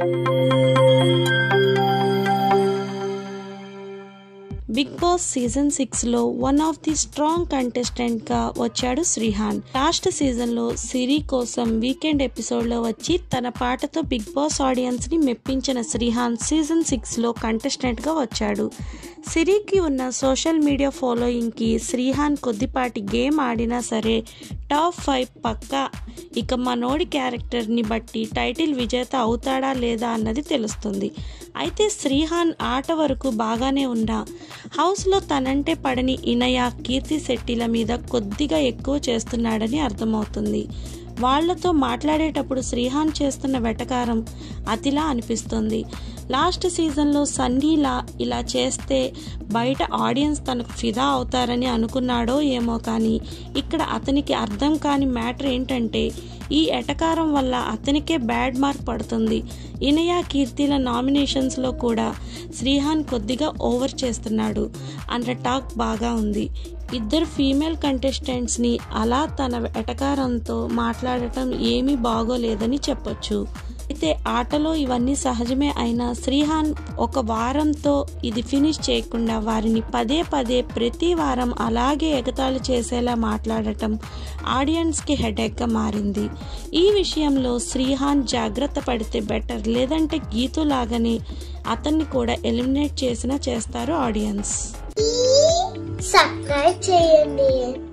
Big boss season 6 లో one of the strong contestant గా వచ్చాడు శ్రీహాన్. లాస్ట్ సీజన్ లో సిరి కోసం వీకెండ్ ఎపిసోడ్ లో వచ్చి తన పాటతో బిగ్ బాస్ ఆడియన్స్ ని మెప్పించిన శ్రీహాన్ సీజన్ 6 లో కంటెస్టెంట్ గా వచ్చాడు. సిరికి ఉన్న సోషల్ మీడియా ఫాలోయింగ్ కి శ్రీహాన్ కొద్దిపాటి గేమ్ ఆడినా సరే టాప్ 5 పక్కా. ఇక మనోడి క్యారెక్టర్ ని బట్టి టైటిల్ విజేత అవుతాడా లేదా అన్నది తెలుస్తుంది. అయితే శ్రీహాన్ ఆట వరకు బాగానే ఉన్నా హౌస్లో తనంటే పడని ఇనయ, కీర్తి శెట్టిల మీద కొద్దిగా ఎక్కువ చేస్తున్నాడని అర్థమవుతుంది. వాళ్లతో మాట్లాడేటప్పుడు శ్రీహాన్ చేస్తున్న వెటకారం అతిలా అనిపిస్తుంది. లాస్ట్ సీజన్లో సన్నీలా ఇలా చేస్తే బయట ఆడియన్స్ తనకు ఫిదా అవుతారని అనుకున్నాడో ఏమో, కానీ ఇక్కడ అతనికి అర్థం కాని మ్యాటర్ ఏంటంటే ఈ ఎటకారం వల్ల అతనికే బ్యాడ్ మార్క్ పడుతుంది. ఇనయ, కీర్తిల నామినేషన్స్లో కూడా శ్రీహాన్ కొద్దిగా ఓవర్ చేస్తున్నాడు అన్న టాక్ బాగా ఉంది. ఇద్దరు ఫీమేల్ కంటెస్టెంట్స్ని అలా తన ఎటకారంతో మాట్లాడటం ఏమీ బాగోలేదని చెప్పొచ్చు. అయితే ఆటలో ఇవన్నీ సహజమే అయినా శ్రీహాన్ ఒక వారంతో ఇది ఫినిష్ చేయకుండా వారిని పదే పదే ప్రతి వారం అలాగే ఎగతాళి చేసేలా మాట్లాడటం ఆడియన్స్కి హెడేక్గా మారింది. ఈ విషయంలో శ్రీహాన్ జాగ్రత్త పడితే బెటర్, లేదంటే గీతు లాగానే అతన్ని కూడా ఎలిమినేట్ చేసినా చేస్తారు ఆడియన్స్. సబ్స్క్రైబ్ చేయండి.